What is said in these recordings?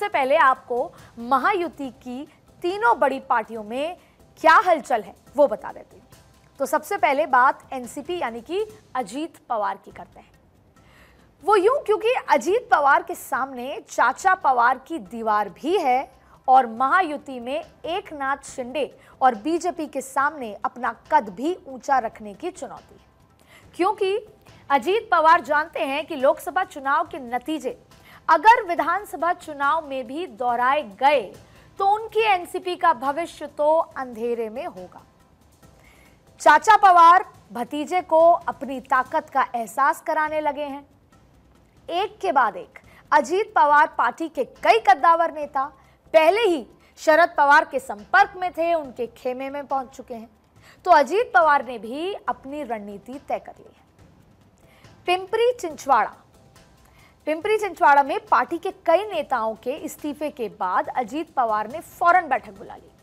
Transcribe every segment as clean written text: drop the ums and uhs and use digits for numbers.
सबसे पहले आपको महायुति की तीनों बड़ी पार्टियों में क्या हलचल है वो बता देती हूँ। तो सबसे पहले बात एनसीपी यानी कि अजीत पवार की करते हैं। वो यूं क्योंकि अजीत पवार के सामने चाचा पवार की दीवार भी है और महायुति में एकनाथ शिंदे और बीजेपी के सामने अपना कद भी ऊंचा रखने की चुनौती है। क्योंकि अजीत पवार जानते हैं कि लोकसभा चुनाव के नतीजे अगर विधानसभा चुनाव में भी दोहराए गए तो उनकी एनसीपी का भविष्य तो अंधेरे में होगा। चाचा पवार भतीजे को अपनी ताकत का एहसास कराने लगे हैं। एक के बाद एक अजीत पवार पार्टी के कई कद्दावर नेता पहले ही शरद पवार के संपर्क में थे, उनके खेमे में पहुंच चुके हैं। तो अजीत पवार ने भी अपनी रणनीति तय कर ली है। पिंपरी चिंचवाड़ा में पार्टी के कई नेताओं के इस्तीफे के बाद अजीत पवार ने फौरन बैठक बुला ली।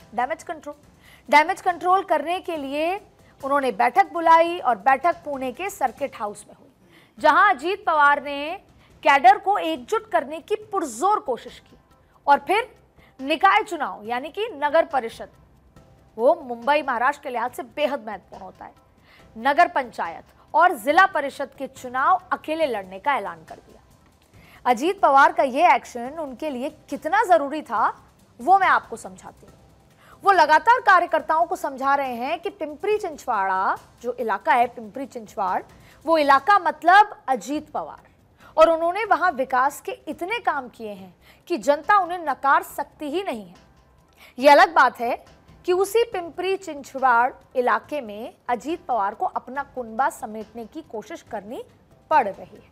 डैमेज कंट्रोल करने के लिए उन्होंने बैठक बुलाई और बैठक पुणे के सर्किट हाउस में हुई, जहां अजीत पवार ने कैडर को एकजुट करने की पुरजोर कोशिश की। और फिर निकाय चुनाव यानी कि नगर परिषद, वो मुंबई महाराष्ट्र के लिहाज से बेहद महत्वपूर्ण होता है, नगर पंचायत और जिला परिषद के चुनाव अकेले लड़ने का ऐलान कर दिया। अजीत पवार का यह एक्शन उनके लिए कितना जरूरी था वो मैं आपको समझाती हूँ। वो लगातार कार्यकर्ताओं को समझा रहे हैं कि पिंपरी चिंचवाड़ा जो इलाका है, पिंपरी चिंचवाड़, वो इलाका मतलब अजीत पवार, और उन्होंने वहां विकास के इतने काम किए हैं कि जनता उन्हें नकार सकती ही नहीं है। यह अलग बात है कि उसी पिंपरी चिंचवाड़ इलाके में अजीत पवार को अपना कुनबा समेटने की कोशिश करनी पड़ रही है।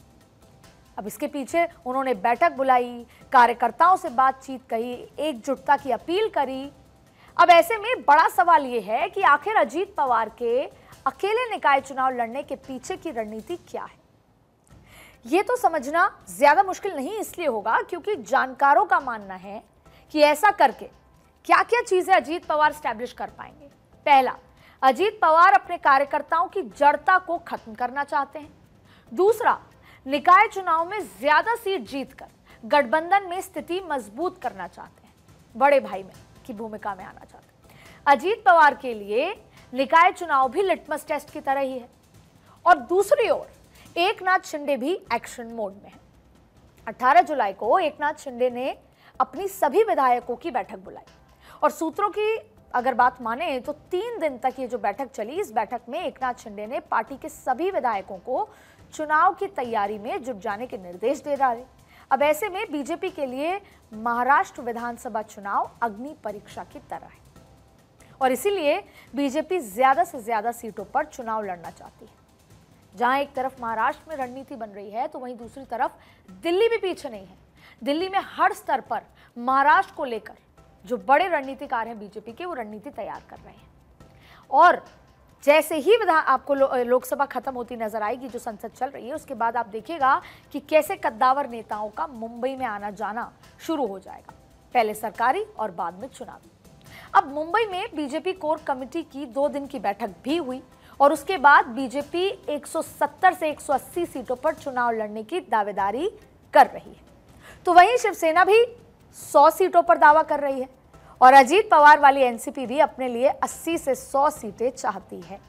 अब इसके पीछे उन्होंने बैठक बुलाई, कार्यकर्ताओं से बातचीत कही, एकजुटता की अपील करी। अब ऐसे में बड़ा सवाल यह है कि आखिर अजीत पवार के अकेले निकाय चुनाव लड़ने के पीछे की रणनीति क्या है। यह तो समझना ज्यादा मुश्किल नहीं इसलिए होगा क्योंकि जानकारों का मानना है कि ऐसा करके क्या क्या चीजें अजीत पवार स्टैब्लिश कर पाएंगे। पहला, अजीत पवार अपने कार्यकर्ताओं की जड़ता को खत्म करना चाहते हैं। दूसरा, निकाय चुनाव में ज्यादा सीट जीतकर गठबंधन में स्थिति मजबूत करना चाहते हैं, बड़े भाई में की भूमिका में आना चाहते हैं। अजीत पवार के लिए निकाय चुनाव भी लिटमस टेस्ट की तरह ही है। और दूसरी ओर एकनाथ शिंदे भी एक्शन मोड में है। 18 जुलाई को एकनाथ शिंदे ने अपनी सभी विधायकों की बैठक बुलाई और सूत्रों की अगर बात माने तो 3 दिन तक ये जो बैठक चली, इस बैठक में एकनाथ शिंदे ने पार्टी के सभी विधायकों को चुनाव की तैयारी में जुट जाने के निर्देश दे डाले। अब ऐसे में बीजेपी के लिए महाराष्ट्र विधानसभा चुनाव अग्नि परीक्षा की तरह है और इसीलिए बीजेपी ज्यादा से ज्यादा सीटों पर चुनाव लड़ना चाहती है। जहां एक तरफ महाराष्ट्र में रणनीति बन रही है तो वहीं दूसरी तरफ दिल्ली भी पीछे नहीं है। दिल्ली में हर स्तर पर महाराष्ट्र को लेकर जो बड़े रणनीतिकार हैं बीजेपी के, वो रणनीति तैयार कर रहे हैं। और जैसे ही आपको लोकसभा खत्म होती नजर आएगी, जो संसद चल रही है, उसके बाद आप देखिएगा कि कैसे कद्दावर नेताओं का मुंबई में आना जाना शुरू हो जाएगा, पहले सरकारी और बाद में चुनावी। अब मुंबई में बीजेपी कोर कमेटी की 2 दिन की बैठक भी हुई और उसके बाद बीजेपी 170 से 180 सीटों पर चुनाव लड़ने की दावेदारी कर रही है। तो वहीं शिवसेना भी 100 सीटों पर दावा कर रही है और अजीत पवार वाली एनसीपी भी अपने लिए 80 से 100 सीटें चाहती है।